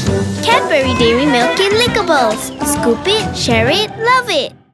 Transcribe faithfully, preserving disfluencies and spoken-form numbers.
Cadbury Dairy Milk Lickables. Scoop it, share it, love it!